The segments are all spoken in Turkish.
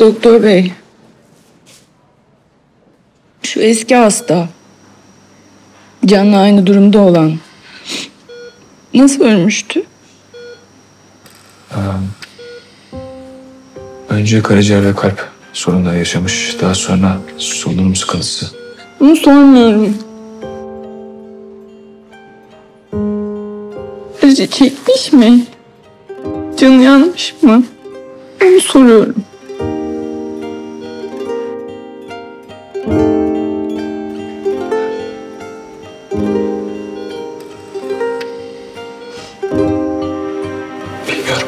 Doktor bey. Şu eski hasta. Can'la aynı durumda olan. Nasıl ölmüştü? Önce karaciğer ve kalp sorunları yaşamış. Daha sonra solunum sıkıntısı. Bunu sormuyorum. Acı çekmiş mi? Canı yanmış mı? Onu soruyorum. Bilmiyorum.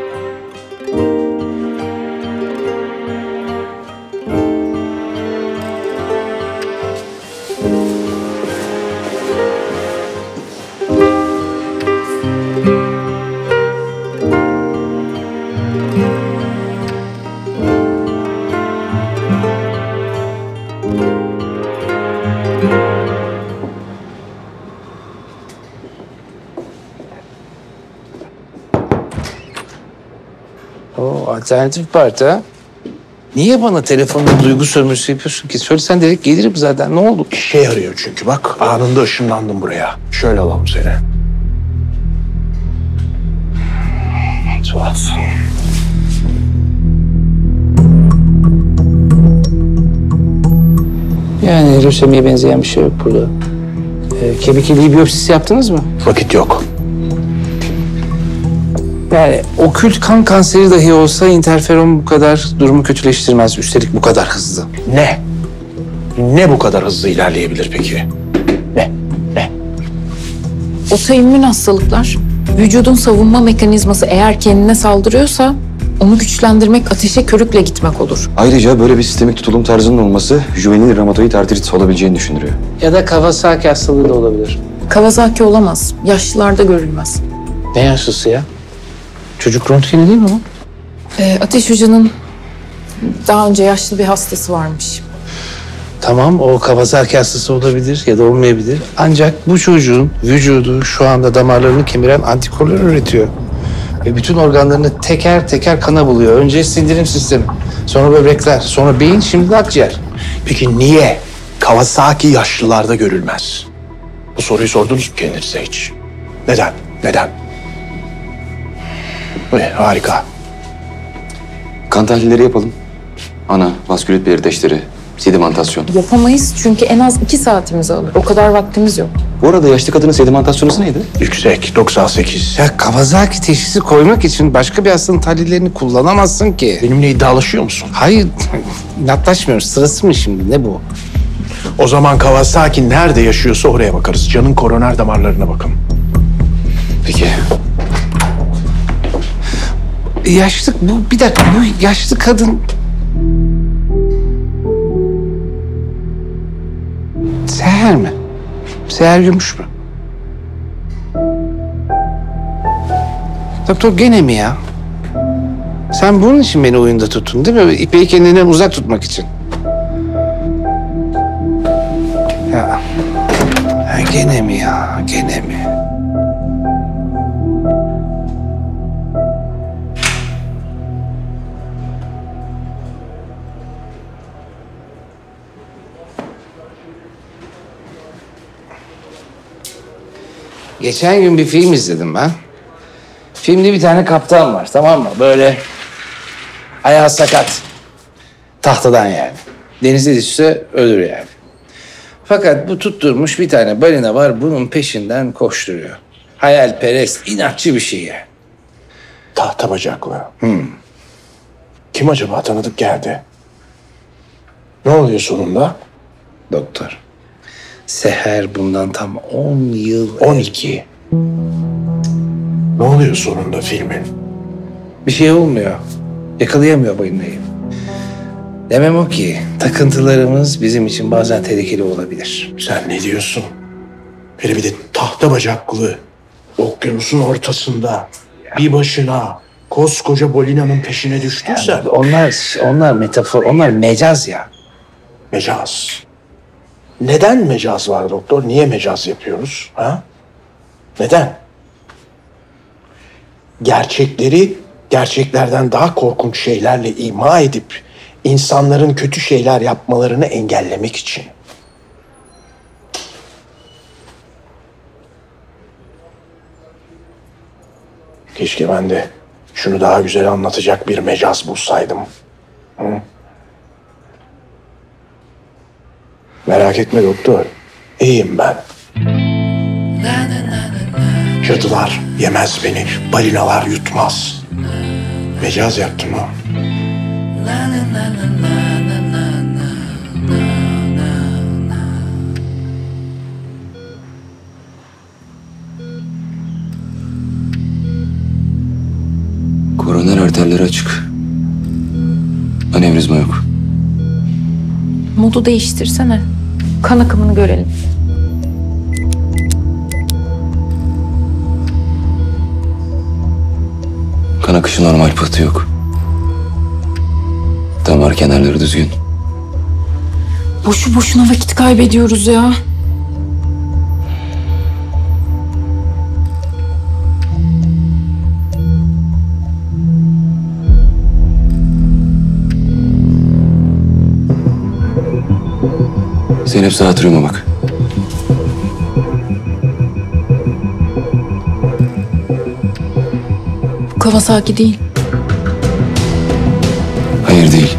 O alternatif parti ha? Niye bana telefonda duygu sömürüsü yapıyorsun ki? Söylesen direkt gelirim zaten. Ne oldu? İşe yarıyor çünkü bak anında ışınlandım buraya. Şöyle alalım seni. Tuhaf. Yani lösemiye benzeyen bir şey yok burada. Kemik iliği biyopsisi yaptınız mı? Vakit yok. Yani okült kan kanseri dahi olsa interferon bu kadar durumu kötüleştirmez. Üstelik bu kadar hızlı. Ne? Ne bu kadar hızlı ilerleyebilir peki? Ne? Otoimmün hastalıklar, vücudun savunma mekanizması eğer kendine saldırıyorsa onu güçlendirmek, ateşe körükle gitmek olur. Ayrıca böyle bir sistemik tutulum tarzının olması juvenil romatoid artrit olabileceğini düşündürüyor. Ya da Kawasaki hastalığı da olabilir. Kawasaki olamaz, yaşlılarda görülmez. Ne yaşlısı ya? Çocuk röntgeni değil mi o? Ateş Hoca'nın daha önce yaşlı bir hastası varmış. Tamam, o Kawasaki hastası olabilir ya da olmayabilir. Ancak bu çocuğun vücudu şu anda damarlarını kemiren antikorlar üretiyor. Ve bütün organlarını teker teker kana buluyor. Önce sindirim sistemi, sonra böbrekler, sonra beyin, şimdi de akciğer. Peki niye Kawasaki yaşlılarda görülmez? Bu soruyu sordunuz mu kendinize hiç? Neden? Neden? Harika. Kan tahlilleri yapalım. Ana, vaskülit belirteçleri, sedimentasyon. Yapamayız çünkü en az 2 saatimizi alır. O kadar vaktimiz yok. Bu arada yaşlı kadının sedimentasyonu neydi? Yüksek, 98. Ya Kawasaki teşhisi koymak için başka bir hastanın tahlillerini kullanamazsın ki. Benimle iddialaşıyor musun? Hayır, inatlaşmıyoruz. Sırası mı şimdi? Ne bu? O zaman Kawasaki nerede yaşıyorsa oraya bakarız. Canın koroner damarlarına bakın. Peki. Bir dakika, bu yaşlı kadın... Seher mi? Seher Gümüş mü? Doktor gene mi ya? Sen bunun için beni oyunda tuttun değil mi? İpeyi kendinden uzak tutmak için. Ya gene mi ya? Gene mi? Geçen gün bir film izledim ben. Filmde bir tane kaptan var, tamam mı? Böyle ayağı sakat. Tahtadan yani. Denize düşse ölür yani. Fakat bu tutturmuş bir tane balina var, bunun peşinden koşturuyor. Hayalperest, inatçı bir şey yani. Tahta bacaklı. Kim acaba, tanıdık geldi? Ne oluyor sonunda? Doktor. Seher bundan tam 10 yıl... 12. Ne oluyor sonunda filmin? Bir şey olmuyor. Yakalayamıyor balinayı. Demem o ki takıntılarımız bizim için bazen tehlikeli olabilir. Sen ne diyorsun? Hele bir de tahta bacaklı, okyanusun ortasında, bir başına, koskoca balinanın peşine düştüysen... Yani onlar metafor, onlar mecaz ya. Mecaz. Neden mecaz var doktor? Niye mecaz yapıyoruz? Ha? Neden? Gerçekleri gerçeklerden daha korkunç şeylerle ima edip İnsanların kötü şeyler yapmalarını engellemek için. Keşke ben de şunu daha güzel anlatacak bir mecaz bulsaydım. Hı? Merak etme doktor. İyiyim ben. Cadılar yemez beni, balinalar yutmaz. Mecaz yaptım ha. Koroner arterleri açık. Anevrizma yok. Modu değiştirsene. Kan akımını görelim. Kan akışı normal, pıhtı yok. Damar kenarları düzgün. Boşu boşuna vakit kaybediyoruz ya. Zeynep sağ atriuma bak. Bu Kawasaki değil. Hayır değil.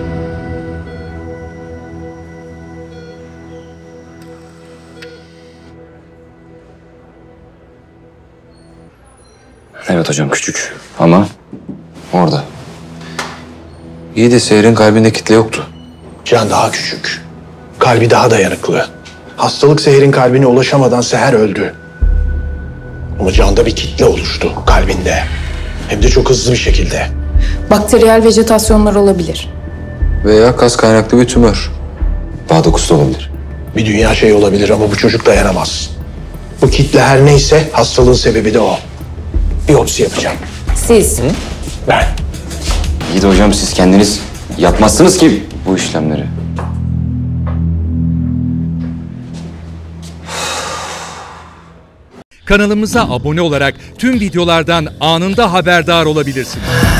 Evet hocam, küçük ama orada. İyi de Seher'in kalbinde kitle yoktu. Can daha küçük. Kalbi daha dayanıklı. Hastalık Seher'in kalbine ulaşamadan Seher öldü. Ama Can'da bir kitle oluştu kalbinde. Hem de çok hızlı bir şekilde. Bakteriyel vejetasyonlar olabilir. Veya kas kaynaklı bir tümör. Bağ dokusu da olabilir. Bir dünya şey olabilir ama bu çocuk dayanamaz. Bu kitle her neyse hastalığın sebebi de o. Biyopsi yapacağım. Siz? Ben. İyi de hocam, siz kendiniz yapmazsınız ki bu işlemleri. Kanalımıza abone olarak tüm videolardan anında haberdar olabilirsiniz.